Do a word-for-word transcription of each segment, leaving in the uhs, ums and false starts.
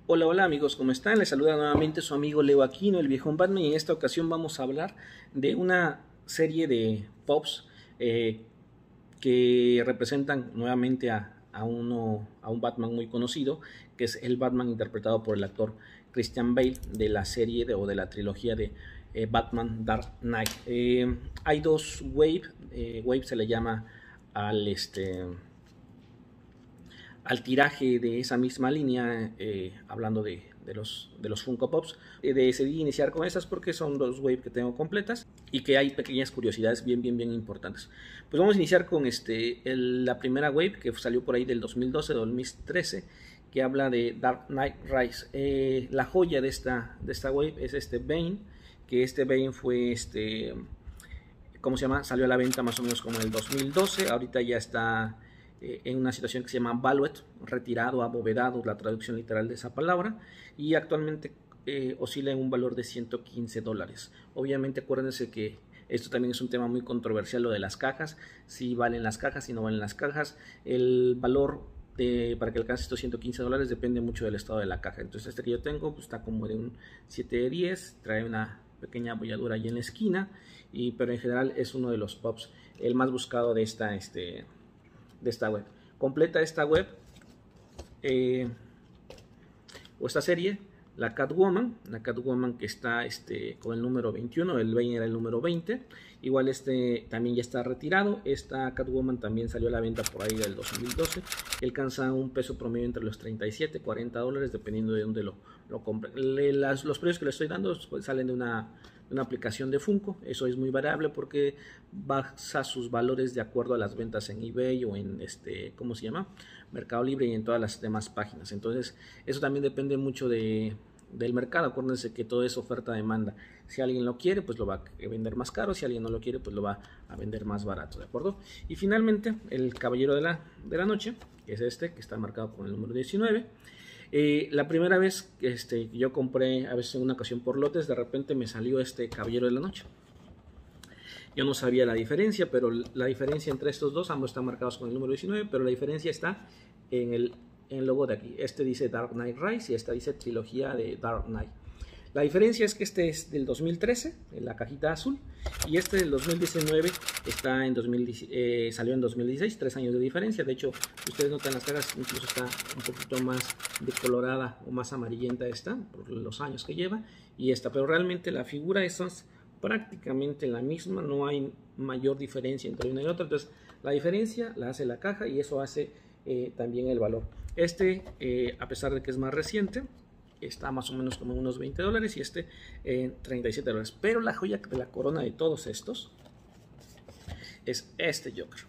Hola, hola amigos, ¿cómo están? Les saluda nuevamente su amigo Leo Aquino, el viejón Batman, y en esta ocasión vamos a hablar de una serie de pops eh, que representan nuevamente a, a, uno, a un Batman muy conocido, que es el Batman interpretado por el actor Christian Bale de la serie de, o de la trilogía de eh, Batman Dark Knight. Eh, hay dos Wave, eh, Wave se le llama al este al tiraje de esa misma línea, eh, hablando de, de, los, de los Funko Pops. Eh, decidí iniciar con estas porque son dos Wave que tengo completas y que hay pequeñas curiosidades bien, bien, bien importantes. Pues vamos a iniciar con este, el, la primera Wave que salió por ahí del dos mil doce, dos mil trece, que habla de Dark Knight Rise. Eh, la joya de esta, de esta Wave es este Bane, que este Bane fue este... ¿Cómo se llama? Salió a la venta más o menos como en el dos mil doce, ahorita ya está eh, en una situación que se llama valued, retirado, abovedado, la traducción literal de esa palabra, y actualmente eh, oscila en un valor de ciento quince dólares. Obviamente acuérdense que esto también es un tema muy controversial, lo de las cajas, si valen las cajas, si no valen las cajas, el valor de, para que alcance estos ciento quince dólares depende mucho del estado de la caja. Entonces este que yo tengo pues, está como de un siete de diez, trae una pequeña abolladura ahí en la esquina, y, pero en general es uno de los pops el más buscado de esta, este, de esta web. Completa esta web eh, o esta serie la Catwoman, la Catwoman que está este, con el número veintiuno, el Bane era el número veinte, igual este también ya está retirado. Esta Catwoman también salió a la venta por ahí del dos mil doce, alcanza un peso promedio entre los treinta y siete, cuarenta dólares dependiendo de dónde lo, lo compren. Le, las, los precios que le estoy dando pues, salen de una, de una aplicación de Funko, eso es muy variable porque basa sus valores de acuerdo a las ventas en eBay o en este, ¿cómo se llama? Mercado Libre y en todas las demás páginas. Entonces eso también depende mucho de, del mercado. Acuérdense que todo es oferta-demanda. Si alguien lo quiere pues lo va a vender más caro, si alguien no lo quiere pues lo va a vender más barato, ¿de acuerdo? Y finalmente el caballero de la, de la noche, que es este que está marcado con el número diecinueve. Eh, la primera vez que este, yo compré, a veces en una ocasión por lotes, de repente me salió este caballero de la noche. Yo no sabía la diferencia, pero la diferencia entre estos dos, ambos están marcados con el número diecinueve, pero la diferencia está en el, en el logo de aquí. Este dice Dark Knight Rise y esta dice trilogía de Dark Knight. La diferencia es que este es del dos mil trece, en la cajita azul, y este del dos mil diecinueve está en dos mil, eh, salió en dos mil dieciséis, tres años de diferencia. De hecho, ustedes notan las caras, incluso está un poquito más decolorada o más amarillenta esta, por los años que lleva, y esta, pero realmente la figura es prácticamente la misma, no hay mayor diferencia entre una y otra. Entonces la diferencia la hace la caja y eso hace eh, también el valor. Este, eh, a pesar de que es más reciente, está más o menos como unos veinte dólares y este eh, treinta y siete dólares. Pero la joya de la corona de todos estos es este Joker.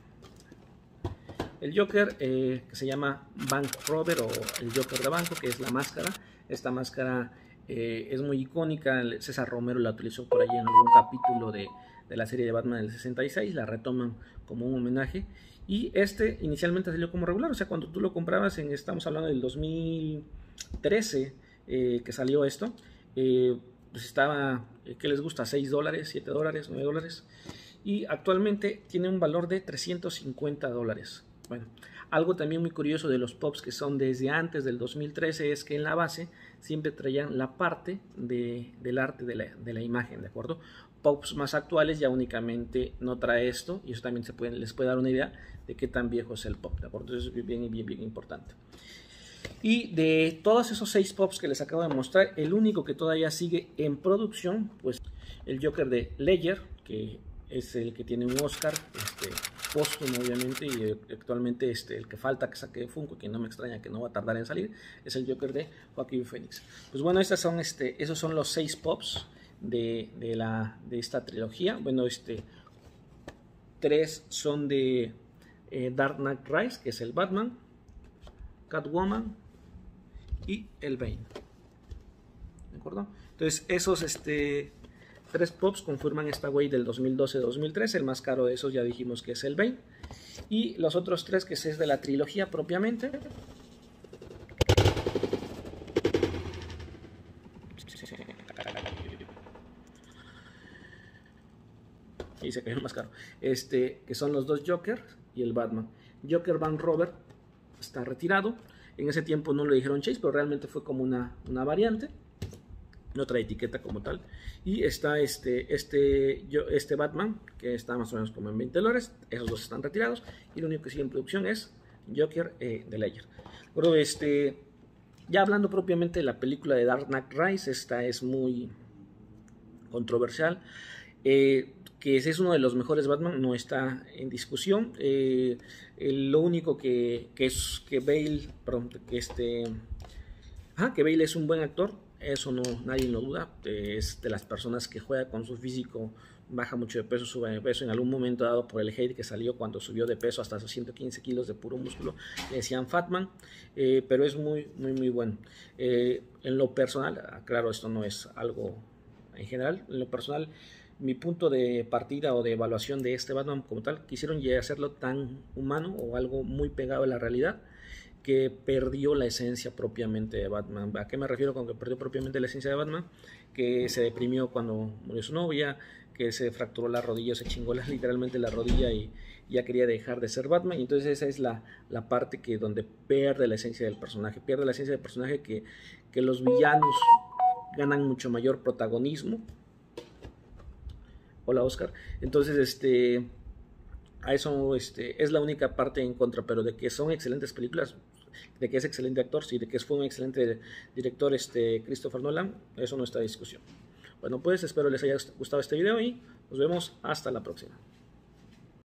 El Joker eh, que se llama Bank Robber o el Joker de banco, que es la máscara. Esta máscara eh, es muy icónica. César Romero la utilizó por allí en algún capítulo de, de la serie de Batman del sesenta y seis. La retoman como un homenaje. Y este inicialmente salió como regular. O sea, cuando tú lo comprabas, en, estamos hablando del dos mil trece eh, que salió esto. Eh, pues estaba, eh, ¿qué les gusta? seis dólares, siete dólares, nueve dólares. Y actualmente tiene un valor de trescientos cincuenta dólares. Bueno, algo también muy curioso de los pops que son desde antes del dos mil trece es que en la base siempre traían la parte de, del arte de la, de la imagen, ¿de acuerdo? Pops más actuales ya únicamente no trae esto y eso también se puede, les puede dar una idea de qué tan viejo es el pop, ¿de acuerdo? Entonces es bien, bien, bien importante. Y de todos esos seis pops que les acabo de mostrar, el único que todavía sigue en producción, pues el Joker de Ledger, que es el que tiene un Oscar este, póstumo obviamente, y actualmente este, el que falta que saque Funko, que no me extraña que no va a tardar en salir, es el Joker de Joaquin Phoenix. Pues bueno, estas son, este, esos son los seis pops de, de, la, de esta trilogía. Bueno, este, tres son de eh, Dark Knight Rise, que es el Batman, Catwoman y el Bane, ¿de acuerdo? Entonces esos este, tres pops confirman esta Wave del dos mil doce dos mil trece. El más caro de esos ya dijimos que es el Bane, y los otros tres que es de la trilogía propiamente. Y se cayó el más caro, este, que son los dos Joker y el Batman. Joker Bank Robber está retirado. En ese tiempo no le dijeron Chase, pero realmente fue como una, una variante, otra etiqueta como tal. Y está este, este, yo, este Batman, que está más o menos como en veinte dólares. Esos dos están retirados. Y lo único que sigue en producción es Joker eh, de Ledger. Bueno, este, ya hablando propiamente de la película de Dark Knight Rise, esta es muy controversial. Eh, que ese es uno de los mejores Batman, no está en discusión. Eh, lo único que, que es que Bale, perdón, que este, ajá, que Bale es un buen actor, eso no, nadie lo duda. Es de las personas que juega con su físico, baja mucho de peso, sube de peso. En algún momento dado por el hate que salió cuando subió de peso hasta esos ciento quince kilos de puro músculo, le decían Fatman, eh, pero es muy, muy, muy bueno. Eh, en lo personal, claro, esto no es algo en general, en lo personal, mi punto de partida o de evaluación de este Batman como tal, quisieron ya hacerlo tan humano o algo muy pegado a la realidad que perdió la esencia propiamente de Batman. ¿A qué me refiero con que perdió propiamente la esencia de Batman? Que se deprimió cuando murió su novia, que se fracturó la rodilla, se chingó la, literalmente la rodilla y ya quería dejar de ser Batman. Y entonces esa es la, la parte que donde pierde la esencia del personaje, pierde la esencia del personaje, que, que los villanos ganan mucho mayor protagonismo. Hola Oscar. Entonces, este, a eso este, es la única parte en contra, pero de que son excelentes películas, de que es excelente actor, sí, de que fue un excelente director este, Christopher Nolan, eso no está en discusión. Bueno, pues espero les haya gustado este video y nos vemos hasta la próxima.